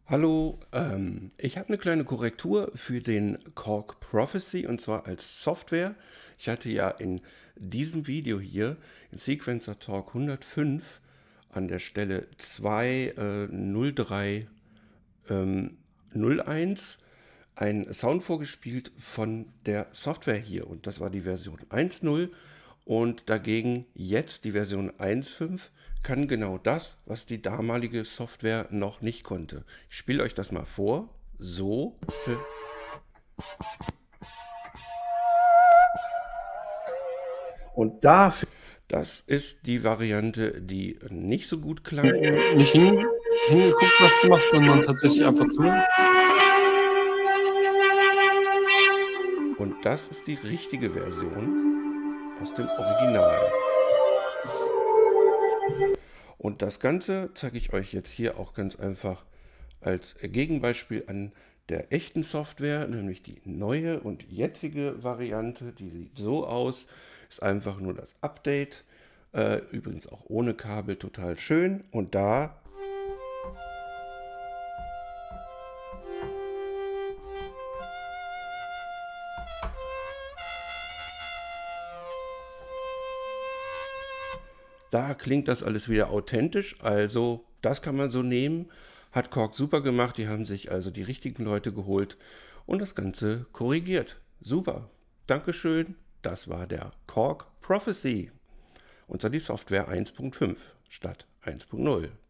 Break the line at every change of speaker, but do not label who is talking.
Hallo, ich habe eine kleine Korrektur für den Korg Prophecy und zwar als Software. Ich hatte ja in diesem Video hier im Sequencer Talk 105 an der Stelle 2.03 01 einen Sound vorgespielt von der Software hier und das war die Version 1.0 und dagegen jetzt die Version 1.5 kann genau das, was die damalige Software noch nicht konnte. Ich spiele euch das mal vor. So. Und dafür, das ist die Variante, die nicht so gut klang.
Nicht hingeguckt, was du machst, sondern tatsächlich einfach zuhören.
Und das ist die richtige Version aus dem Original. Und das Ganze zeige ich euch jetzt hier auch ganz einfach als Gegenbeispiel an der echten Software, nämlich die neue und jetzige Variante, die sieht so aus, ist einfach nur das Update, übrigens auch ohne Kabel, total schön. Und da klingt das alles wieder authentisch, also das kann man so nehmen. Hat Korg super gemacht, die haben sich also die richtigen Leute geholt und das Ganze korrigiert. Super, Dankeschön, das war der Korg Prophecy. Und zwar die Software 1.5 statt 1.0.